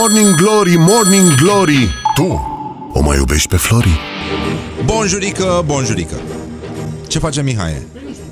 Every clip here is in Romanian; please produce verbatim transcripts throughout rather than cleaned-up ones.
Morning Glory, Morning Glory. Tu o mai iubești pe Flori? Bonjurică, bonjurică. Ce face Mihai?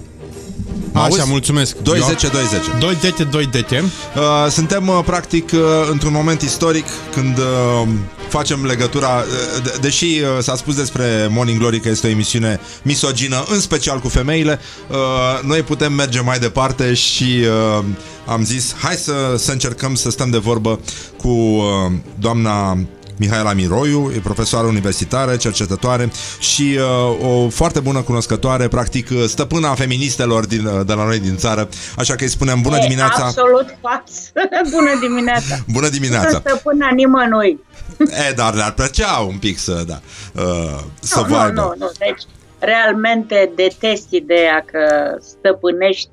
Așa, mulțumesc. doi zece doi zece. doi zece doi zece. Uh, suntem uh, practic uh, într-un moment istoric când uh, facem legătura, uh, de- deși uh, s-a spus despre Morning Glory că este o emisiune misogină, în special cu femeile, uh, noi putem merge mai departe și uh, am zis hai să, să încercăm să stăm de vorbă cu uh, doamna Mihaela Miroiu, e profesoară universitară, cercetătoare și uh, o foarte bună cunoscătoare, practic stăpâna feministelor din, de la noi din țară. Așa că îi spunem bună e, dimineața. Absolut fals. Bună dimineața. Bună dimineața. Nu stăpâna nimănui. E, dar le-ar plăcea un pic să, da, uh, să nu, vă nu, nu, nu. Deci, realmente detest ideea că stăpânești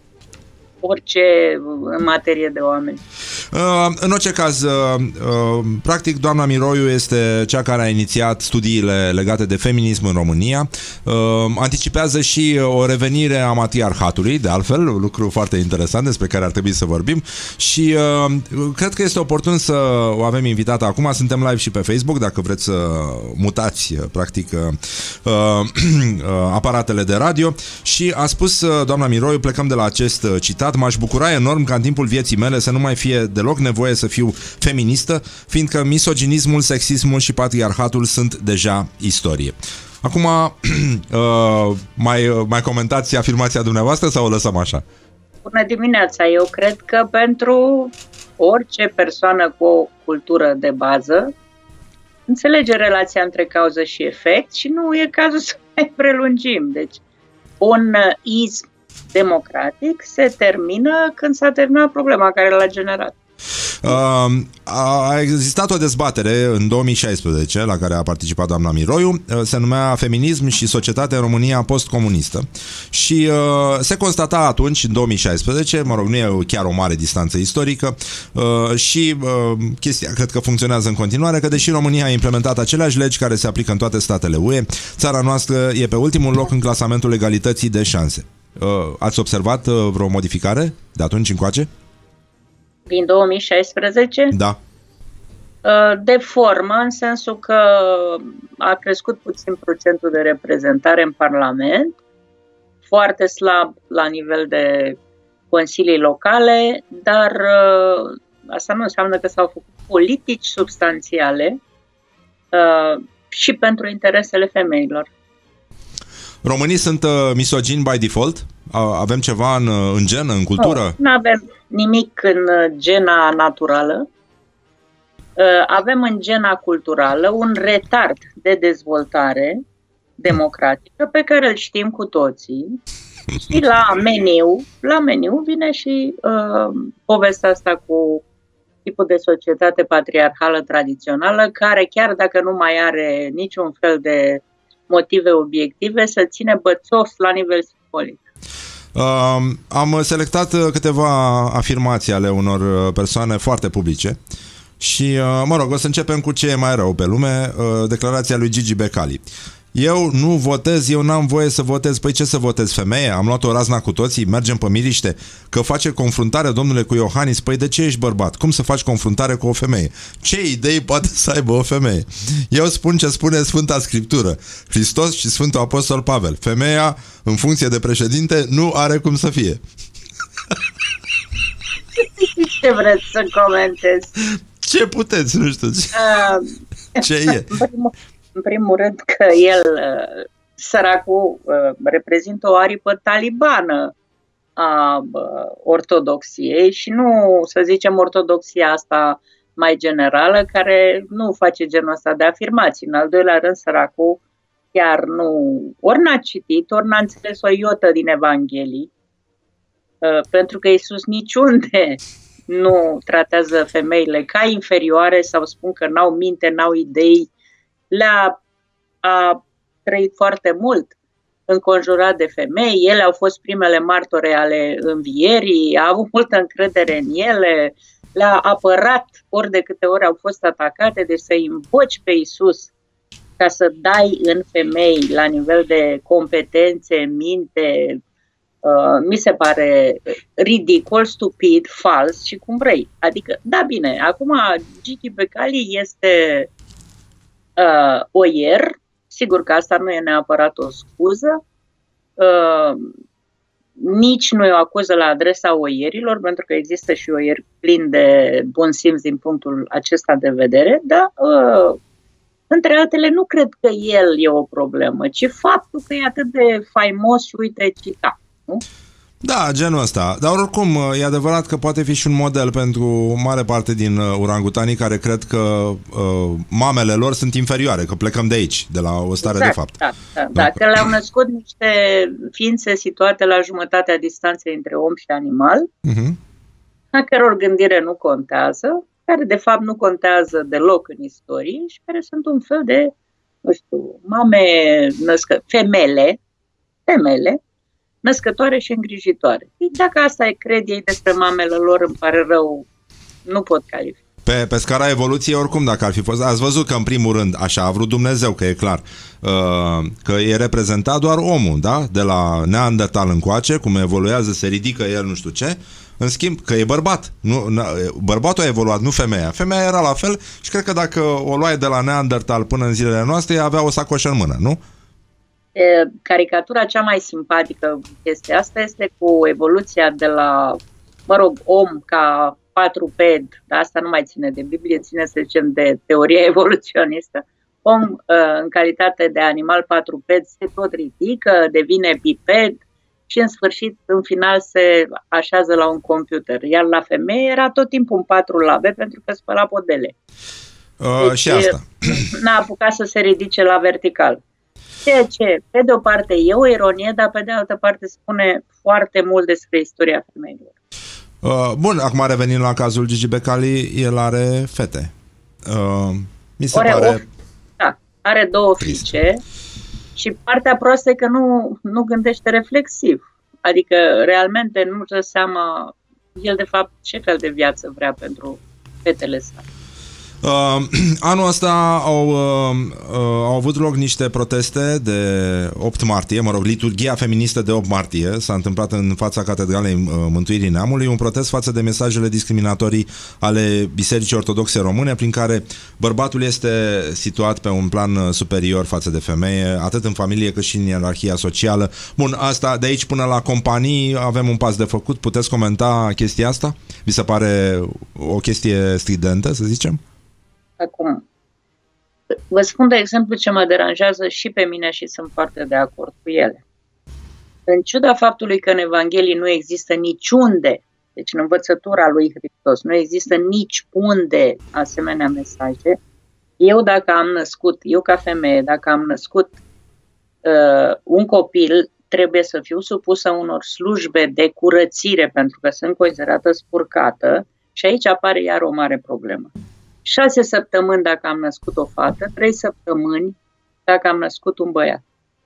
orice în materie de oameni. Uh, în orice caz, uh, uh, practic, doamna Miroiu este cea care a inițiat studiile legate de feminism în România. Uh, anticipează și o revenire a matriarhatului, de altfel, un lucru foarte interesant despre care ar trebui să vorbim și uh, cred că este oportun să o avem invitată acum. Suntem live și pe Facebook, dacă vreți să mutați, practic, uh, uh, aparatele de radio și a spus uh, doamna Miroiu, plecăm de la acest uh, citat: m-aș bucura enorm ca în timpul vieții mele să nu mai fie deloc nevoie să fiu feministă, fiindcă misoginismul, sexismul și patriarhatul sunt deja istorie. Acum, uh, mai, mai comentați afirmația dumneavoastră sau o lăsăm așa? Bună dimineața. Eu cred că pentru orice persoană cu o cultură de bază înțelege relația între cauză și efect și nu e cazul să mai prelungim. Deci, un ism democratic se termină când s-a terminat problema care l-a generat. Uh, a existat o dezbatere în două mii șaisprezece la care a participat doamna Miroiu, se numea Feminism și societatea în România postcomunistă și uh, se constata atunci, în două mii șaisprezece, mă rog, nu e chiar o mare distanță istorică uh, și uh, chestia cred că funcționează în continuare, că deși România a implementat aceleași legi care se aplică în toate statele U E, țara noastră e pe ultimul loc în clasamentul egalității de șanse. Uh, ați observat uh, vreo modificare de atunci încoace? Din două mii șaisprezece? Da. De formă, în sensul că a crescut puțin procentul de reprezentare în Parlament, foarte slab la nivel de consilii locale, dar asta nu înseamnă că s-au făcut politici substanțiale și pentru interesele femeilor. Românii sunt uh, misogini by default? Avem ceva în, în gen, în cultură? Nu avem nimic în gena naturală. Avem în gena culturală un retard de dezvoltare democratică pe care îl știm cu toții. Și la meniu, la meniu vine și uh, povestea asta cu tipul de societate patriarhală tradițională, care chiar dacă nu mai are niciun fel de motive obiective, să ține bățos la nivel simbolic. Uh, am selectat câteva afirmații ale unor persoane foarte publice și, uh, mă rog, o să începem cu ce e mai rău pe lume, uh, declarația lui Gigi Becali. Eu nu votez, eu n-am voie să votez. Păi ce să votez, femeie? Am luat o razna cu toții, mergem pe miriște. Că face confruntare, domnule, cu Iohannis. Păi de ce ești bărbat? Cum să faci confruntare cu o femeie? Ce idei poate să aibă o femeie? Eu spun ce spune Sfânta Scriptură, Hristos și Sfântul Apostol Pavel: femeia, în funcție de președinte, nu are cum să fie. Ce vreți să comentez? Ce puteți, nu știu. Ce, uh, ce e? În primul, în primul rând că el, uh, săracul, uh, reprezintă o aripă talibană a uh, ortodoxiei și nu, să zicem, ortodoxia asta mai generală, care nu face genul ăsta de afirmații. În al doilea rând, săracul chiar nu, ori n-a citit, ori n-a înțeles o iotă din Evanghelii, uh, pentru că Iisus niciunde nu tratează femeile ca inferioare sau spun că n-au minte, n-au idei. Le-a a trăit foarte mult înconjurat de femei, ele au fost primele martore ale învierii, a avut multă încredere în ele, le-a apărat ori de câte ori au fost atacate, deci să-i invoci pe Iisus ca să dai în femei la nivel de competențe, minte, Uh, mi se pare ridicol, stupid, fals și cum vrei. Adică, da, bine, acum Gigi Becali este uh, oier, sigur că asta nu e neapărat o scuză, uh, nici nu e o acuză la adresa oierilor, pentru că există și oieri plini de bun simț din punctul acesta de vedere, dar uh, între altele nu cred că el e o problemă, ci faptul că e atât de faimos și uite cita. Nu? Da, genul ăsta. Dar oricum, e adevărat că poate fi și un model pentru o mare parte din urangutanii care cred că uh, mamele lor sunt inferioare, că plecăm de aici, de la o stare exact, de fapt. Da, da, da, că le-au născut niște ființe situate la jumătatea distanței între om și animal, uh-huh. a căror gândire nu contează, care de fapt nu contează deloc în istorie și care sunt un fel de, nu știu, mame născă, femele, femele, născătoare și îngrijitoare. Dacă asta e cred ei despre mamele lor, îmi pare rău, nu pot califica. Pe, pe scara evoluției, oricum, dacă ar fi fost... Ați văzut că, în primul rând, așa a vrut Dumnezeu, că e clar, că e reprezentat doar omul, da? De la Neandertal încoace, cum evoluează, se ridică el, nu știu ce. În schimb, că e bărbat. Nu, bărbatul a evoluat, nu femeia. Femeia era la fel și cred că dacă o luai de la Neandertal până în zilele noastre, avea o sacoșă în mână, nu? Caricatura cea mai simpatică chestia asta este cu evoluția de la, mă rog, om ca patruped, dar asta nu mai ține de Biblie, ține, să zicem, de teoria evoluționistă. Om în calitate de animal patruped se tot ridică, devine biped și în sfârșit, în final, se așează la un computer. Iar la femeie era tot timpul în patru labe pentru că spăla podele. Uh, deci, și asta. N-a apucat să se ridice la vertical. Ceea ce, pe de o parte, e o ironie, dar pe de altă parte spune foarte mult despre istoria femeilor. Uh, bun, acum revenind la cazul Gigi Becali, el are fete. Uh, mi se Are pare... O, da, are două trist. fiice și partea proastă e că nu, nu gândește reflexiv. Adică, realmente, nu-și dă seama el, de fapt, ce fel de viață vrea pentru fetele sale. Uh, anul ăsta au, uh, uh, au avut loc niște proteste de opt martie, mă rog, liturghia feministă de opt martie s-a întâmplat în fața Catedralei uh, Mântuirii Neamului, un protest față de mesajele discriminatorii ale Bisericii Ortodoxe Române, prin care bărbatul este situat pe un plan superior față de femeie, atât în familie cât și în ierarhia socială. Bun, asta de aici până la companii avem un pas de făcut. Puteți comenta chestia asta? Vi se pare o chestie stridentă, să zicem? Acum, vă spun de exemplu ce mă deranjează și pe mine și sunt foarte de acord cu ele. În ciuda faptului că în Evanghelie nu există niciunde, deci în învățătura lui Hristos, nu există nici unde asemenea mesaje, eu dacă am născut, eu ca femeie, dacă am născut uh, un copil, trebuie să fiu supusă unor slujbe de curățire pentru că sunt considerată spurcată și aici apare iar o mare problemă. Șase săptămâni dacă am născut o fată, trei săptămâni dacă am născut un băiat.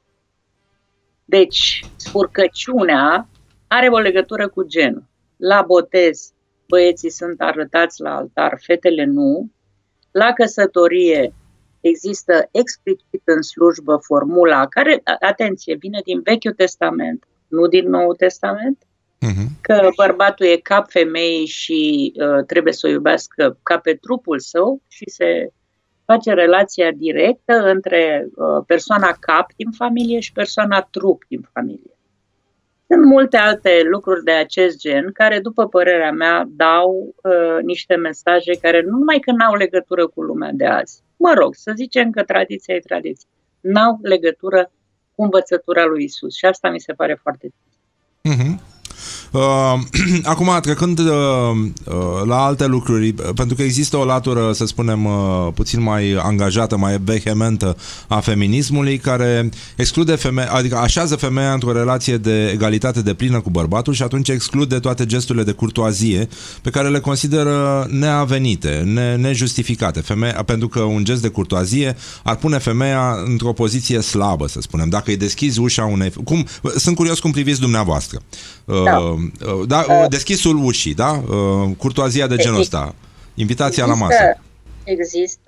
Deci, spurcăciunea are o legătură cu genul. La botez, băieții sunt arătați la altar, fetele nu. La căsătorie există explicit în slujbă formula care, atenție, vine din Vechiul Testament, nu din Noul Testament, că bărbatul e cap femeii și uh, trebuie să o iubească ca pe trupul său și se face relația directă între uh, persoana cap din familie și persoana trup din familie. Sunt multe alte lucruri de acest gen care, după părerea mea, dau uh, niște mesaje care nu numai că n-au legătură cu lumea de azi, mă rog, să zicem că tradiția e tradiție, n-au legătură cu învățătura lui Isus și asta mi se pare foarte trist. Uh-huh. Uh, acum, trecând uh, uh, la alte lucruri, pentru că există o latură, să spunem, uh, puțin mai angajată, mai vehementă a feminismului, care exclude femeia, adică așează femeia într-o relație de egalitate deplină cu bărbatul și atunci exclude toate gesturile de curtoazie pe care le consideră neavenite, ne, nejustificate. Femeia, pentru că un gest de curtoazie ar pune femeia într-o poziție slabă, să spunem. Dacă îi deschizi ușa unei... Cum, sunt curios cum priviți dumneavoastră. Da. Da, deschisul ușii, da? Curtoazia de genul ăsta. Invitația există, la masă. Există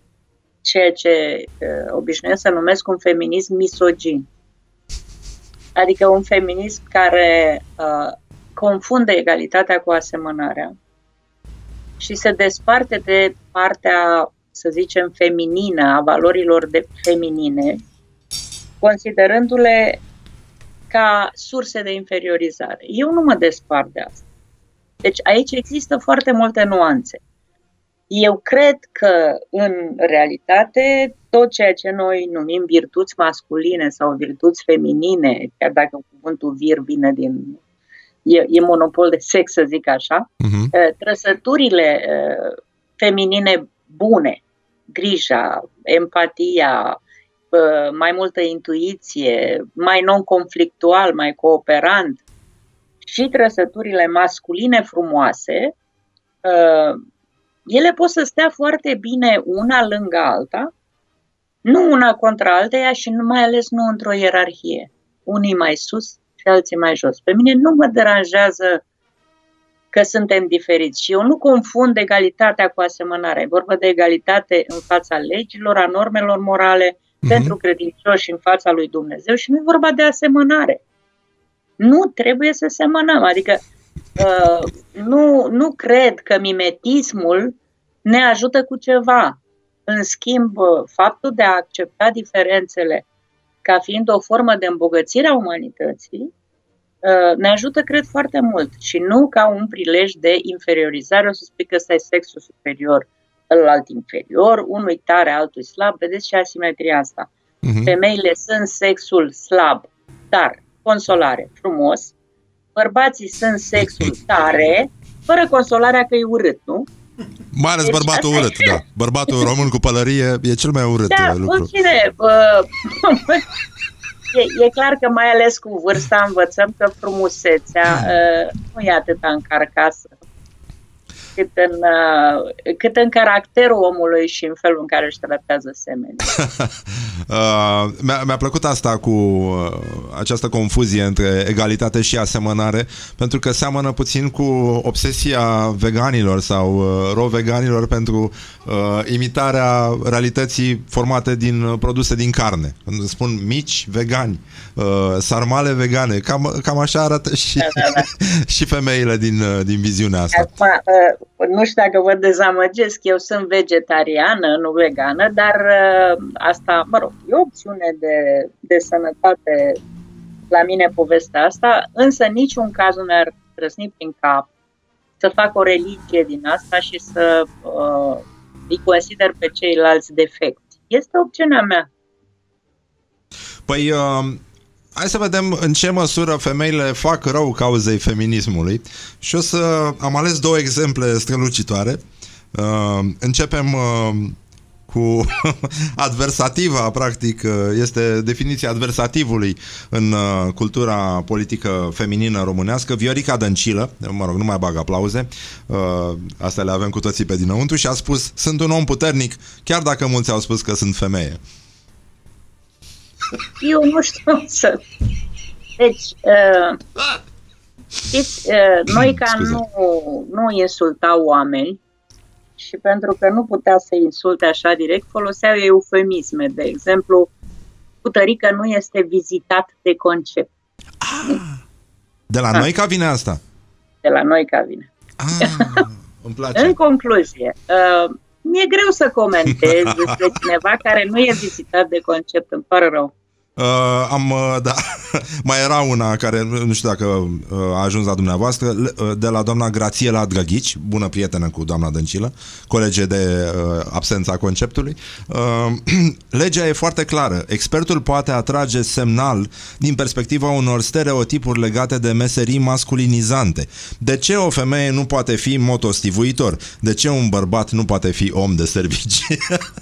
ceea ce uh, obișnuiesc să numesc un feminism misogin. Adică un feminism care uh, confunde egalitatea cu asemănarea și se desparte de partea, să zicem, feminină, a valorilor de feminine, considerându-le ca surse de inferiorizare. Eu nu mă despart de asta. Deci aici există foarte multe nuanțe. Eu cred că, în realitate, tot ceea ce noi numim virtuți masculine sau virtuți feminine, chiar dacă cuvântul vir vine din... e, e monopol de sex, să zic așa, uh-huh. trăsăturile feminine bune, grija, empatia, mai multă intuiție, mai non-conflictual, mai cooperant, și trăsăturile masculine frumoase, ele pot să stea foarte bine una lângă alta, nu una contra alteia și nu, mai ales nu într-o ierarhie. Unii mai sus și alții mai jos. Pe mine nu mă deranjează că suntem diferiți și eu nu confund egalitatea cu asemănarea. E vorba de egalitate în fața legilor, a normelor morale, mm-hmm. pentru credincioși în fața lui Dumnezeu și nu e vorba de asemănare. Nu trebuie să semănăm, adică uh, nu, nu cred că mimetismul ne ajută cu ceva. În schimb, faptul de a accepta diferențele ca fiind o formă de îmbogățire a umanității uh, ne ajută, cred, foarte mult și nu ca un prilej de inferiorizare, o să spui că ăsta e sexul superior, ălalt inferior, unul tare, altul slab. Vedeți și asimetria asta. Uh-huh. Femeile sunt sexul slab, dar consolare, frumos. Bărbații sunt sexul tare, fără consolarea că e urât, nu? Mai ales deci bărbatul urât, e... da. Bărbatul român cu pălărie e cel mai urât da, lucru. în fine, uh, e, e clar că mai ales cu vârsta învățăm că frumusețea uh, nu e atâta în carcasă, cât în, uh, cât în caracterul omului și în felul în care își tratează semenii. uh, mi-a, mi-a plăcut asta cu uh, această confuzie între egalitate și asemănare, pentru că seamănă puțin cu obsesia veganilor sau uh, ro-veganilor pentru uh, imitarea realității formate din uh, produse din carne. Când spun mici vegani, uh, sarmale vegane, cam, cam așa arată și, da, da, da. și femeile din, uh, din viziunea asta. Acum, uh, nu știu dacă vă dezamăgesc, eu sunt vegetariană, nu vegană, dar uh, asta, mă rog, e o opțiune de, de sănătate la mine povestea asta, însă în niciun caz nu mi-ar trăsni prin cap să fac o religie din asta și să uh, îi consider pe ceilalți defecti. Este opțiunea mea. Păi... Uh... Hai să vedem în ce măsură femeile fac rău cauzei feminismului și o să am ales două exemple strălucitoare. Uh, începem uh, cu adversativa, practic, este definiția adversativului în uh, cultura politică feminină românească. Viorica Dăncilă, mă rog, nu mai bag aplauze, uh, astea le avem cu toții pe dinăuntru, și a spus: sunt un om puternic, chiar dacă mulți au spus că sunt femeie. Eu nu știu să... Deci, uh, știți, uh, noi ca nu, nu insultau oameni și pentru că nu putea să insulte așa direct, foloseau eufemisme. De exemplu, Putărică nu este vizitat de concept. Ah, de la ah. noi ca vine asta? De la noi ca vine. Ah, îmi place. În concluzie, uh, mi-e greu să comentez despre cineva care nu e vizitat de concept, îmi pare rău. Uh, am, uh, da, mai era una care, nu știu dacă uh, a ajuns la dumneavoastră, uh, de la doamna Grațiela Drăghici, bună prietenă cu doamna Dăncilă, colege de uh, absența conceptului. Uh, legea e foarte clară. Expertul poate atrage semnal din perspectiva unor stereotipuri legate de meserii masculinizante. De ce o femeie nu poate fi motostivuitor? De ce un bărbat nu poate fi om de servicii?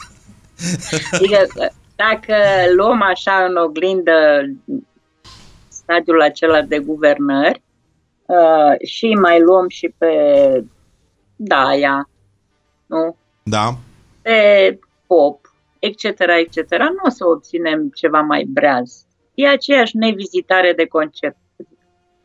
Dacă luăm așa în oglindă stadiul acela de guvernări uh, și mai luăm și pe Daia, nu? Da. Pe Pop, et cetera, et cetera, nu o să obținem ceva mai breaz. E aceeași nevizitare de concept.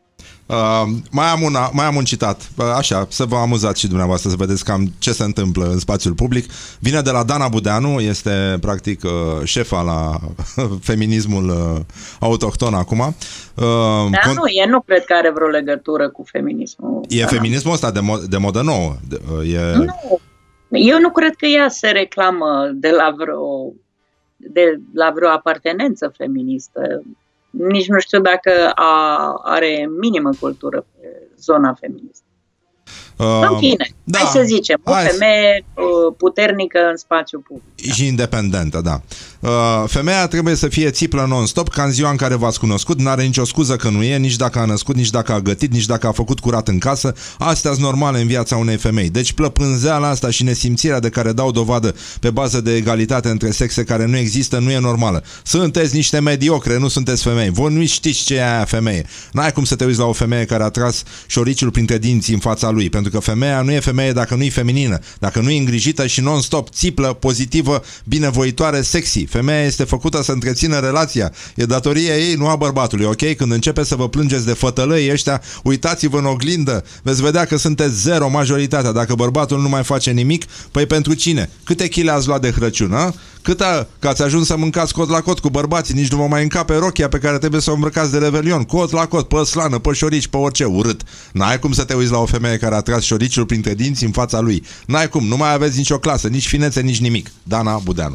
Uh, mai, am una, mai am un citat, uh, așa, să vă amuzați și dumneavoastră, să vedeți cam ce se întâmplă în spațiul public. Vine de la Dana Budeanu, este practic uh, șefa la feminismul uh, autohton acum. Uh, Dar con- nu, e, nu cred că are vreo legătură cu feminismul. E feminismul ăsta de, mo- de modă nouă. De, uh, e... Nu, eu nu cred că ea se reclamă de la vreo, de la vreo apartenență feministă. Nici nu știu dacă a, are minimă cultură pe zona feministă. Uh, în fine, da, hai să zicem, o femeie uh, puternică în spațiu public. Și independentă, da. Uh, femeia trebuie să fie țiplă non-stop, ca în ziua în care v-ați cunoscut, n-are nicio scuză că nu e, nici dacă a născut, nici dacă a gătit, nici dacă a făcut curat în casă. Astea sunt normale în viața unei femei. Deci plăpânzeala asta și nesimțirea de care dau dovadă pe bază de egalitate între sexe care nu există, nu e normală. Sunteți niște mediocre, nu sunteți femei. Voi nu știți ce e aia femeie. N-ai cum să te uiți la o femeie care a tras șoriciul printre dinți în fața lui, pentru că femeia nu e femeie dacă nu e feminină, dacă nu e îngrijită și non-stop, țiplă, pozitivă, binevoitoare, sexy. Femeia este făcută să întrețină relația. E datoria ei, nu a bărbatului, ok? Când începe să vă plângeți de fătălăi ăștia, uitați-vă în oglindă, veți vedea că sunteți zero majoritatea. Dacă bărbatul nu mai face nimic, păi pentru cine? Câte chile ați luat de Crăciun, a? Câtă? Că ați ajuns să mâncați cot la cot cu bărbații, nici nu vă mai încape rochia pe care trebuie să o îmbrăcați de Revelion. Cot la cot, pe slană, pe șorici, pe orice, urât. N-ai cum să te uiți la o femeie care a tras șoriciul printre dinți în fața lui. N-ai cum, nu mai aveți nicio clasă, nici finețe, nici nimic. Dana Budeanu.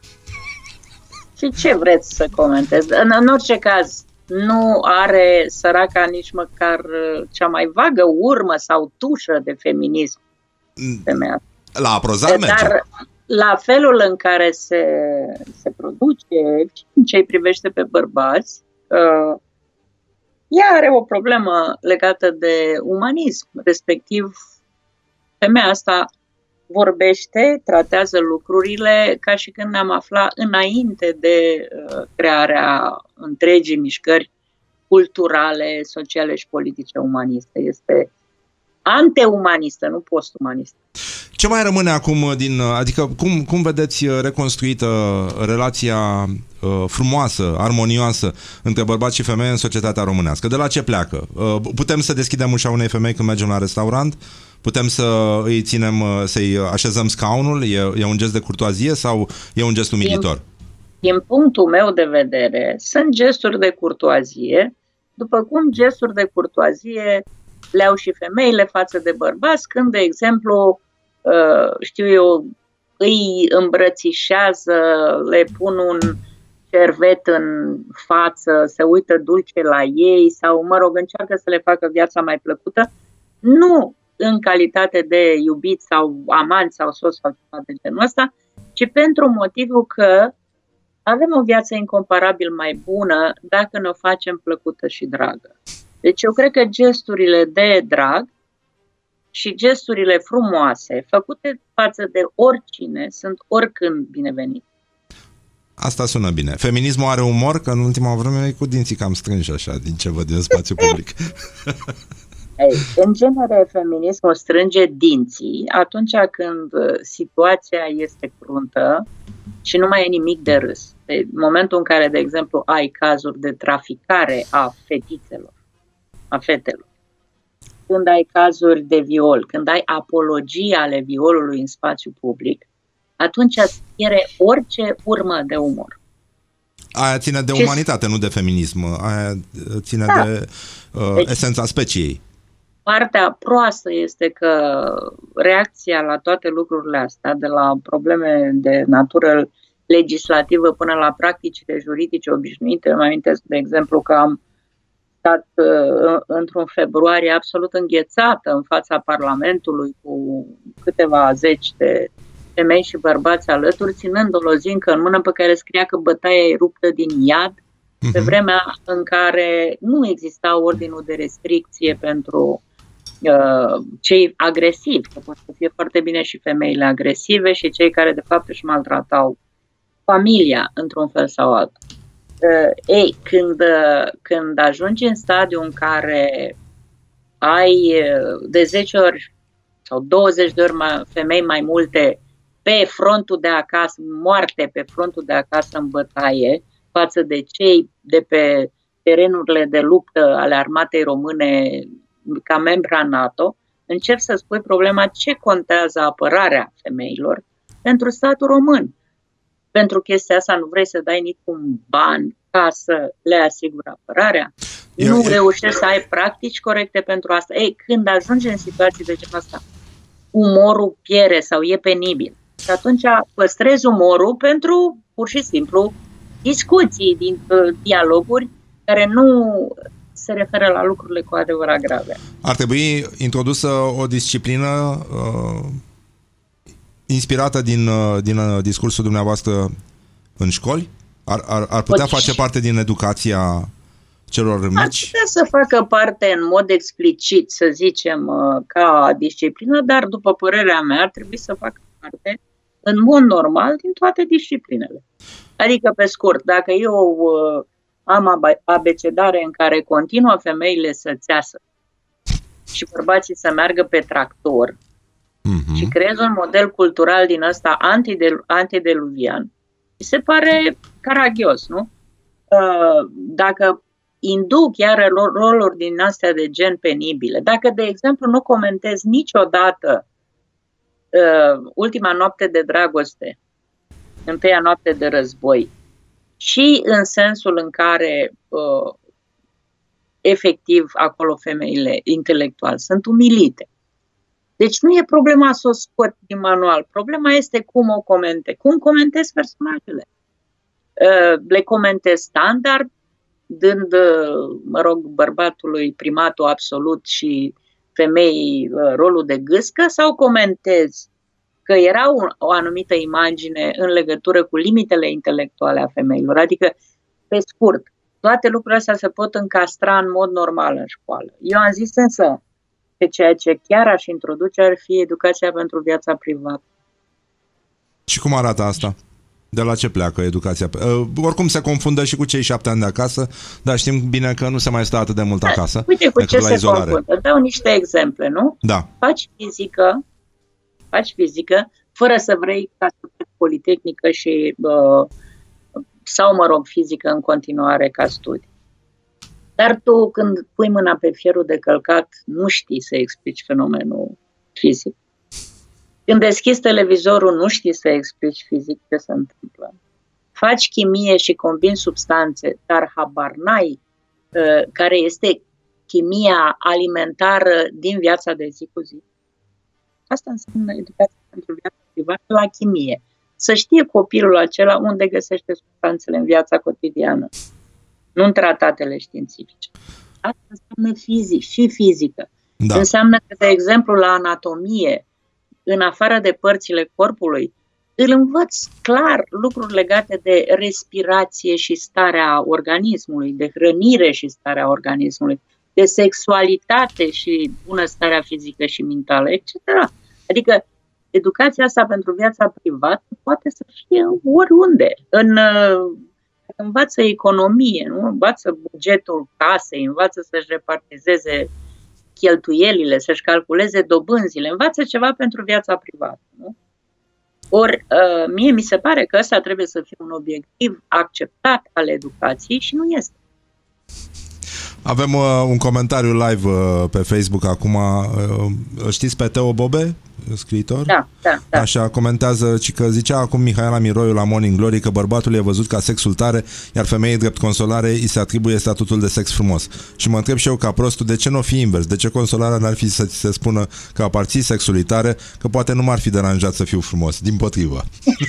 Și ce vreți să comentez? În, în orice caz, nu are săraca nici măcar cea mai vagă urmă sau tușă de feminism. Femeia. La aprozat merge. Dar la felul în care se, se produce în ce îi privește pe bărbați, uh, ea are o problemă legată de umanism, respectiv femeia asta vorbește, tratează lucrurile ca și când ne-am aflat înainte de uh, crearea întregii mișcări culturale, sociale și politice umaniste. Este anteumanistă, nu postumanistă. Ce mai rămâne acum din... Adică cum, cum vedeți reconstruită relația uh, frumoasă, armonioasă între bărbați și femei în societatea românească? De la ce pleacă? Uh, putem să deschidem ușa unei femei când mergem la restaurant? Putem să îi ținem, să-i așezăm scaunul? E, e un gest de curtoazie sau e un gest umilitor? Din, din punctul meu de vedere, sunt gesturi de curtoazie, după cum gesturi de curtoazie le au și femeile față de bărbați, când, de exemplu, știu eu, îi îmbrățișează, le pun un șervet în față, se uită dulce la ei sau, mă rog, încearcă să le facă viața mai plăcută, nu în calitate de iubit sau amant sau soț sau ceva de genul ăsta, ci pentru motivul că avem o viață incomparabil mai bună dacă ne o facem plăcută și dragă. Deci eu cred că gesturile de drag și gesturile frumoase făcute față de oricine sunt oricând binevenite. Asta sună bine. Feminismul are umor, că în ultima vreme e cu dinții cam strânși așa, din ce văd eu în spațiu public. Ei, în genere, feminismul strânge dinții atunci când situația este cruntă și nu mai e nimic de râs. În momentul în care, de exemplu, ai cazuri de traficare a fetițelor, a fetelor, când ai cazuri de viol, când ai apologii ale violului în spațiu public, atunci îți pierde orice urmă de umor. Aia ține de umanitate, nu de feminism. Aia ține da. de uh, deci, esența speciei. Partea proastă este că reacția la toate lucrurile astea, de la probleme de natură legislativă până la practicile juridice obișnuite, îmi amintesc, de exemplu, că am stat uh, într-un februarie absolut înghețată în fața Parlamentului cu câteva zeci de femei și bărbați alături, ținând o lozincă în mână pe care scria că bătaia e ruptă din iad, uh-huh. pe vremea în care nu exista ordinul de restricție pentru uh, cei agresivi, că pot să fie foarte bine și femeile agresive și cei care de fapt își maltratau familia într-un fel sau altul. Uh, ei, când, uh, când ajungi în stadiul în care ai uh, de zece ori sau douăzeci de ori mai, femei mai multe pe frontul de acasă, moarte pe frontul de acasă în bătaie, față de cei de pe terenurile de luptă ale armatei române ca membra NATO, încerci să spui problema ce contează apărarea femeilor pentru statul român. Pentru chestia asta nu vrei să dai niciun ban ca să le asiguri apărarea? Eu, nu eu... reușești să ai practici corecte pentru asta. Ei, când ajungi în situații de genul ăsta, umorul piere sau e penibil. Și atunci păstrezi umorul pentru, pur și simplu, discuții, din uh, dialoguri care nu se referă la lucrurile cu adevărat grave. Ar trebui introdusă o disciplină uh, inspirată din, uh, din uh, discursul dumneavoastră în școli? Ar, ar, ar putea o, face parte din educația celor mici? Ar putea să facă parte în mod explicit, să zicem, uh, ca disciplină, dar după părerea mea ar trebui să facă parte în mod normal din toate disciplinele. Adică, pe scurt, dacă eu uh, am abecedare în care continuă femeile să țeasă și bărbații să meargă pe tractor mm-hmm. și creez un model cultural din ăsta antidel- antideluvian, mi se pare caragios, nu? Uh, dacă induc iar roluri din astea de gen penibile, dacă, de exemplu, nu comentez niciodată uh, ultima noapte de dragoste, întâia noapte de război, și în sensul în care uh, efectiv acolo femeile intelectual sunt umilite. Deci nu e problema să o scot din manual, problema este cum o comente, cum comentez personajele. Uh, le comentez standard, dând, uh, mă rog, bărbatului primatul absolut și femeii uh, rolul de gâscă, sau comentez că era un, o anumită imagine în legătură cu limitele intelectuale a femeilor. Adică, pe scurt, toate lucrurile astea se pot încastra în mod normal în școală. Eu am zis însă că ceea ce chiar aș introduce ar fi educația pentru viața privată. Și cum arată asta? De la ce pleacă educația? Uh, oricum se confundă și cu cei șapte ani de acasă, dar știm bine că nu se mai stă atât de mult acasă. Uite cu ce se izolare. confundă. Dau niște exemple, nu? Da. Faci fizică, faci fizică, fără să vrei ca să faci politehnică și, uh, sau, mă rog, fizică în continuare ca studii. Dar tu, când pui mâna pe fierul de călcat, nu știi să explici fenomenul fizic. Când deschizi televizorul, nu știi să explici fizic ce se întâmplă. Faci chimie și combini substanțe, dar habar n-ai uh, care este chimia alimentară din viața de zi cu zi. Asta înseamnă educația pentru viața privată la chimie. Să știe copilul acela unde găsește substanțele în viața cotidiană, nu în tratatele științifice. Asta înseamnă fizic și fizică. Da. Înseamnă că, de exemplu, la anatomie, în afară de părțile corpului, îl învăț clar lucruri legate de respirație și starea organismului, de hrănire și starea organismului, de sexualitate și bunăstarea fizică și mentală, et cetera. Adică educația asta pentru viața privată poate să fie oriunde. În, învață economie, nu? Învață bugetul casei, învață să-și repartizeze cheltuielile, să-și calculeze dobânzile, învață ceva pentru viața privată. Nu? Ori, mie mi se pare că ăsta trebuie să fie un obiectiv acceptat al educației și nu este. Avem uh, un comentariu live uh, pe Facebook acum. Uh, știți pe Teo Bobe, scriitor? Da, da, da. Așa, comentează și că zicea acum Mihaela Miroiu la Morning Glory că bărbatul e văzut ca sexul tare, iar femeii drept consolare îi se atribuie statutul de sex frumos. Și mă întreb și eu ca prostul, de ce nu o fi invers? De ce consolarea n-ar fi să ți se spună că aparții sexului tare, că poate nu m-ar fi deranjat să fiu frumos? Dimpotrivă.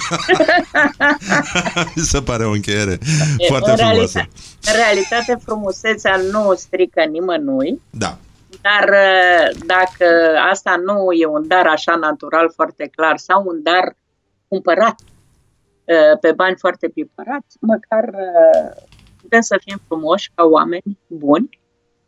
Mi se pare o încheiere e, foarte frumoasă. Realitate, în realitate, frumusețea nu strică nimănui. Da. Dar dacă asta nu e un dar așa natural foarte clar sau un dar cumpărat pe bani foarte pipărați, măcar putem să fim frumoși ca oameni buni,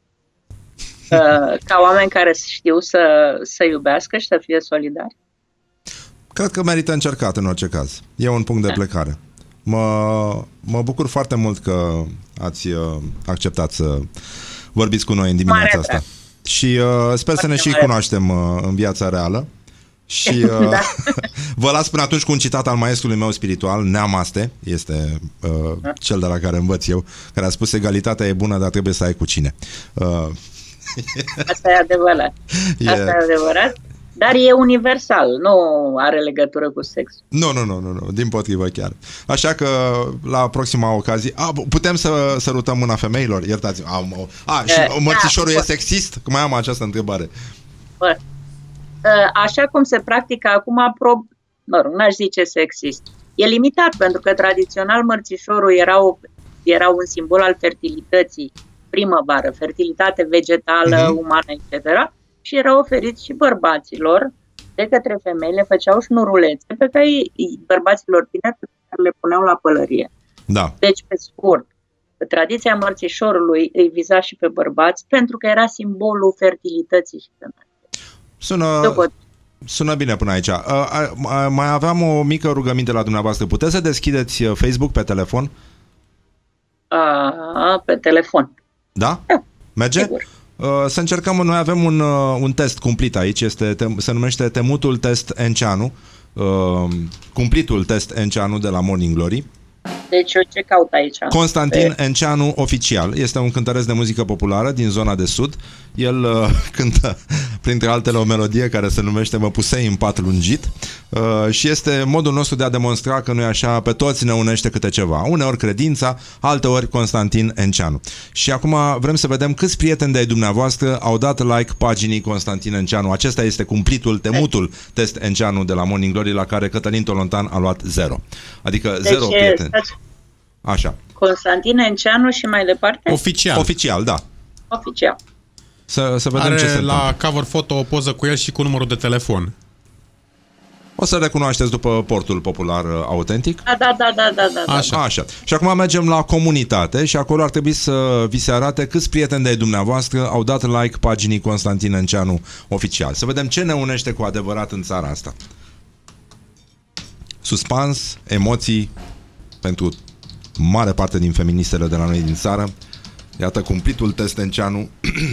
ca oameni care știu să, să iubească și să fie solidari. Cred că merită încercat în orice caz. E un punct de da. plecare. Mă, mă bucur foarte mult că ați acceptat să vorbiți cu noi în dimineața asta. Și uh, sper foarte să ne și cunoaștem uh, în viața reală Și uh, da. Vă las până atunci cu un citat al maestrului meu spiritual, Neamaste, este uh, da. cel de la care învăț eu, care a spus: egalitatea e bună, dar trebuie să ai cu cine. Uh, Asta e adevărat. Asta e, e adevărat. Dar e universal, nu are legătură cu sexul. Nu, nu, nu, nu, nu, din potrivă chiar. Așa că la proxima ocazie, a, putem să sărutăm mâna femeilor? Iertați-mă. A, a, și uh, mărțișorul da, e sexist? Că mai am această întrebare. Bă, așa cum se practică acum, prob, mă rog, n-aș zice sexist. E limitat, pentru că tradițional mărțișorul era, o, era un simbol al fertilității, primăvară, fertilitate vegetală, uh-huh. umană, et cetera. Și era oferit și bărbaților de către femei, le făceau șnurulețe pe care bărbaților tineri pe care le puneau la pălărie. Da. Deci, pe scurt, tradiția mărțișorului îi viza și pe bărbați pentru că era simbolul fertilității și femeii. Sună, După... sună bine până aici. A, a, a, mai aveam o mică rugăminte la dumneavoastră. Puteți să deschideți Facebook pe telefon? A, pe telefon. Da? Da. Merge? Sigur. Să încercăm, noi avem un, un test cumplit aici, este, se numește Temutul Test Enceanu, cumplitul test Enceanu de la Morning Glory. Deci eu ce caut aici? Constantin pe... Enceanu Oficial, este un cântăresc de muzică populară din zona de sud. El uh, cântă, printre altele, o melodie care se numește Mă pusei în pat lungit uh, și este modul nostru de a demonstra că nu e așa, pe toți ne unește câte ceva. Uneori credința, alteori Constantin Enceanu. Și acum vrem să vedem câți prieteni de-ai dumneavoastră au dat like paginii Constantin Enceanu. Acesta este cumplitul, temutul test Enceanu de la Morning Glory, la care Cătălin Tolontan a luat zero. Adică deci zero prieteni. Așa. Constantin Enceanu și mai departe? Oficial. Oficial, da. Oficial. Să, să vedem Are ce se la întâmplă. cover foto o poză cu el și cu numărul de telefon. O să recunoașteți după portul popular autentic. Da, da, da, da, da, da. Așa. Așa. Și acum mergem la comunitate și acolo ar trebui să vi se arate câți prieteni de dumneavoastră au dat like paginii Constantin Enceanu Oficial. Să vedem ce ne unește cu adevărat în țara asta. Suspans, emoții pentru mare parte din feministele de la noi din țară. Iată cumplitul test Enceanu.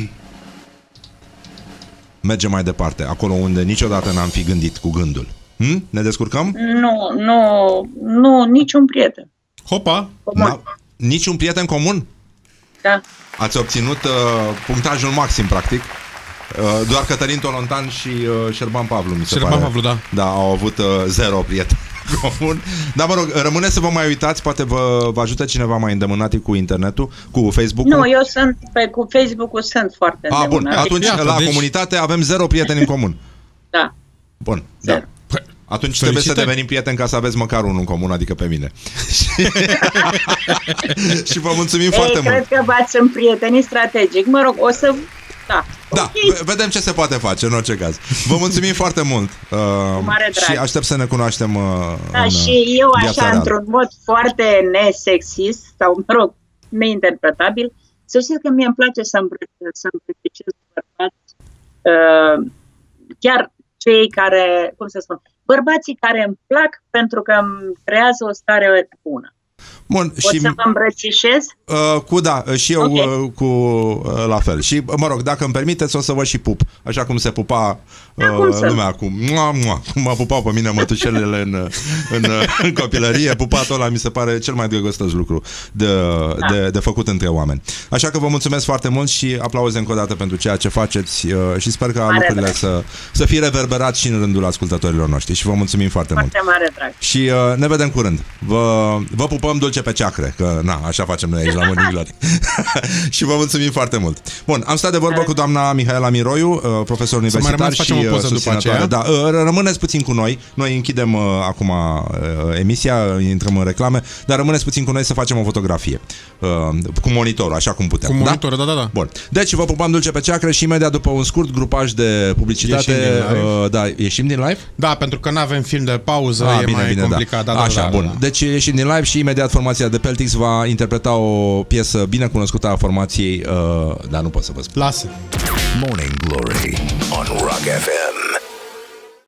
Mergem mai departe, acolo unde niciodată n-am fi gândit cu gândul. Hm? Ne descurcăm? Nu, nu, nu, niciun prieten. Hopa! Niciun prieten comun? Da. Ați obținut uh, punctajul maxim, practic. Uh, doar Cătălin Tolontan și uh, Șerban Pavlu, mi se Șerban pare. Pavlu, da. Da, au avut uh, zero prieteni comun. Dar mă rog, rămâne să vă mai uitați, poate vă, vă ajută cineva mai îndemânat cu internetul, cu Facebook-ul. Nu, eu sunt, pe, cu Facebook-ul sunt foarte îndemânat. A, bun, atunci Iată, la deci... comunitate avem zero prieteni în comun. Da. Bun, zero. Da. Atunci Felicitări. Trebuie să devenim prieteni ca să aveți măcar unul în comun, adică pe mine. Și vă mulțumim Ei, foarte cred mult. Cred că v-ați împrietenit strategic. Mă rog, o să... Da, da okay. Vedem ce se poate face în orice caz. Vă mulțumim foarte mult uh, Mare drag. și aștept să ne cunoaștem uh, da, în și eu așa, reală. Într-un mod foarte nesexist sau, mă rog, neinterpretabil, să știți că mie îmi place să îmbrățișez bărbați, uh, chiar cei care, cum să spun, bărbații care îmi plac pentru că îmi creează o stare bună. Bun, Pot și, să vă îmbrățișez? Uh, cu da, și eu okay. uh, cu uh, la fel. Și mă rog, dacă îmi permiteți, o să vă și pup, așa cum se pupa uh, lumea acum. Mua, mua, cum mă pupau pe mine mătușelele în, în, în copilărie, pupatul ăla mi se pare cel mai drăgostos lucru de, da. de, de făcut între oameni. Așa că vă mulțumesc foarte mult și aplauze încă o dată pentru ceea ce faceți uh, și sper că mare lucrurile drag. să, să fie reverberat și în rândul ascultătorilor noștri și vă mulțumim foarte, foarte mult. Mare drag. Și uh, ne vedem curând. Vă, vă pupăm dulce pe ceacre, că na, așa facem noi aici la Morning Glory. Și vă mulțumim foarte mult. Bun, am stat de vorbă cu doamna Mihaela Miroiu, profesor universitar și susținătoare. Da, rămâneți puțin cu noi. Noi închidem uh, acum uh, emisia, intrăm în reclame, dar rămâneți puțin cu noi să facem o fotografie. Uh, cu monitorul, așa cum putem. Cu monitorul, da? da, da, da. Bun. Deci vă pupăm dulce pe ceacre și imediat după un scurt grupaj de publicitate ieșim uh, da, ieșim din live? Da, pentru că nu avem film de pauză, ah, e bine, mai bine, complicat. Da. Da, Așa, da, bun. Da, da. Deci ieșim din live și imediat formația de Peltix va interpreta o piesă bine cunoscută a formației, uh, dar nu pot să vă spun. Lasă. Morning Glory on Rock F M.